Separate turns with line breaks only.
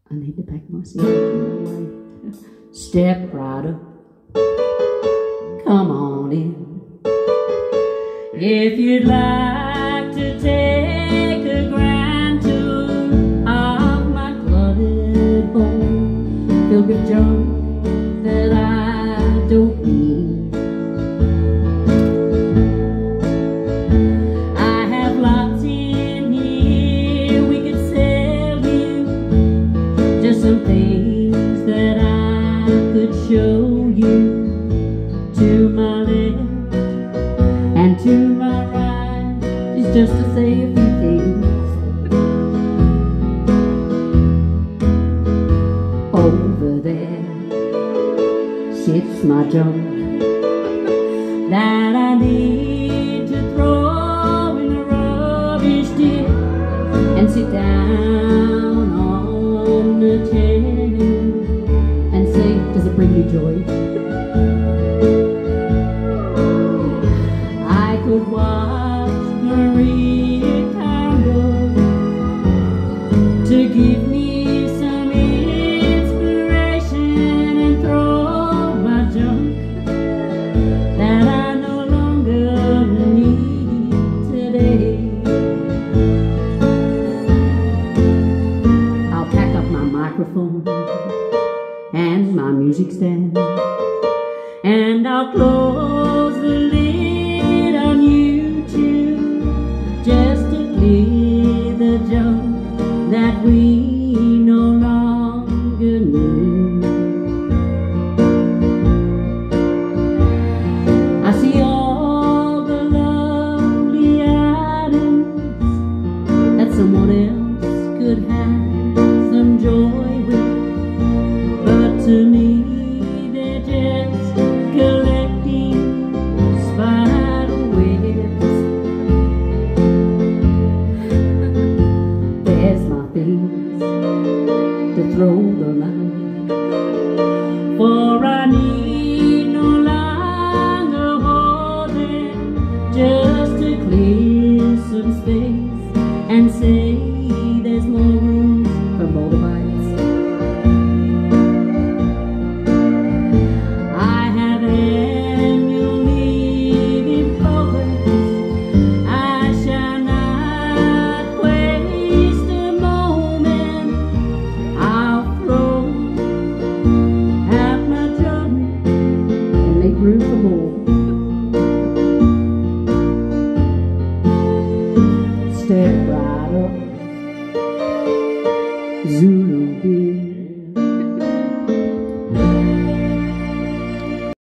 I need to pack my seat away. Step right up. Come on in. If you'd like to take a grand tour of my cluttered home, filled with junk that I don't need, I have lots in here we could sell you, just some things that I could show you. To my left and to my right is just to say a few things. Over there sits my junk that I need to throw in the rubbish dip and sit down on the chair and say, does it bring you joy? I could watch Maria Candle to give me some inspiration and throw my junk that I no longer need today. I'll pack up my microphone and my music stand, and I'll close the lid on YouTube just to clear the junk that we no longer need. I see all the lovely items that someone else could have some joy with, but to me they're just collecting spider webs. There's my things to throw the line, for I need no longer hold them, just to clear some space and say there's more room for motorbikes. Room for more. Step right up, Zulu beer.